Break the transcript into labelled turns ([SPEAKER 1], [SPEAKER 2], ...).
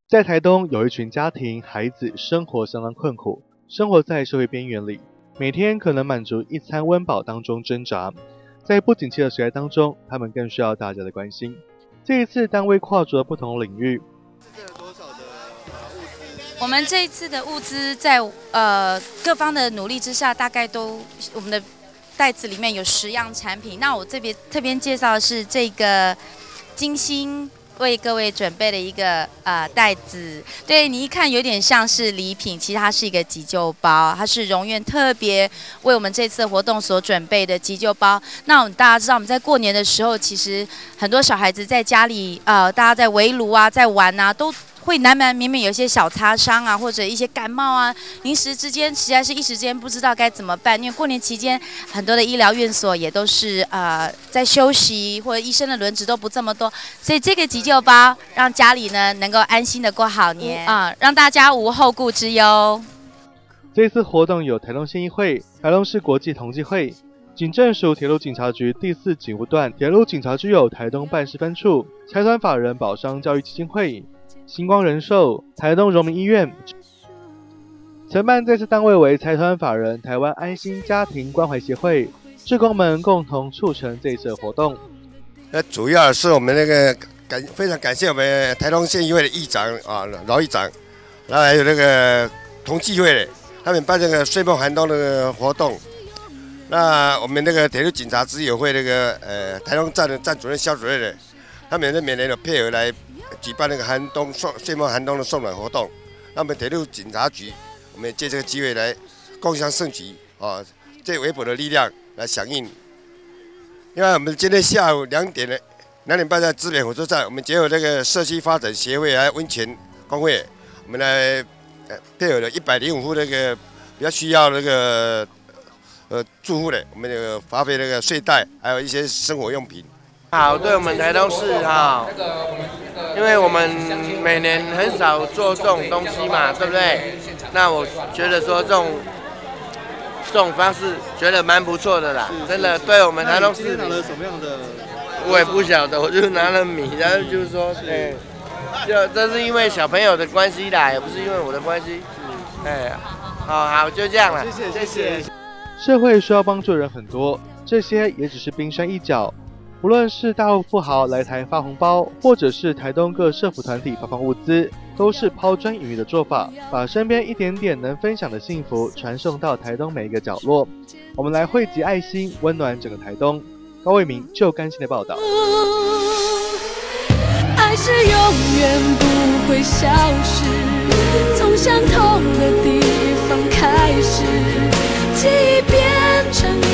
[SPEAKER 1] 在台东有一群家庭孩子生活相当困苦，生活在社会边缘里，每天可能满足一餐温饱当中挣扎。在不景气的时代当中，他们更需要大家的关心。这一次单位跨足了不同领域。
[SPEAKER 2] 我们这一次的物资在各方的努力之下，大概都我们的袋子里面有10样产品。那我这边特别介绍的是这个精心为各位准备的一个袋子，对你一看有点像是礼品，其实它是一个急救包，它是荣苑特别为我们这次活动所准备的急救包。那大家知道我们在过年的时候，其实很多小孩子在家里大家在围炉啊，在玩啊，都会难免有一些小擦伤啊，或者一些感冒啊，临时之间实在是一时间不知道该怎么办。因为过年期间很多的医疗院所也都是在休息，或者医生的轮值都不这么多，所以这个急救包让家里呢能够安心的过好年让大家无后顾之忧。
[SPEAKER 1] 这次活动有台东县议会、台东市国际统计会、警政署铁路警察局第4警务段铁路警察局有台东办事分处、财团法人保商教育基金会、星光人寿、台东荣民医院。承办这次单位为财团法人台湾安心家庭关怀协会，志工们共同促成这次活动。
[SPEAKER 3] 主要是我们那个非常感谢我们台东县议会的议长饶议长，然后还有那个同济会的，他们办这个岁末寒冬的活动。那我们那个铁路警察执委会那个台东站的站主任、肖主任的，他们每年有配合来举办那个岁末寒冬的送暖活动。那我们铁路警察局，我们借这个机会来共襄盛举借微薄的力量来响应。因为我们今天下午2点半在资北火车站，我们结合这个社区发展协会还有温泉工会，我们来配合了105户那个比较需要那个住户的，我们有发配那个睡袋，还有一些生活用品。
[SPEAKER 4] 好，对我们台东市因为我们每年很少做这种东西嘛，对不对？那我觉得说这种方式觉得蛮不错的啦，真的对我们台东市。
[SPEAKER 1] 拿了什么样的？
[SPEAKER 4] 我也不晓得，我就拿了米，然后就是说，这是因为小朋友的关系啦，也不是因为我的关系。好，就这样了，谢谢。
[SPEAKER 1] 社会需要帮助的人很多，这些也只是冰山一角。无论是大陆富豪来台发红包，或者是台东各社福团体发放物资，都是抛砖引玉的做法，把身边一点点能分享的幸福传送到台东每一个角落。我们来汇集爱心，温暖整个台东。高卫民就甘心的报道。
[SPEAKER 5] 爱是永远不会消失，从相同的地方开始，记忆变成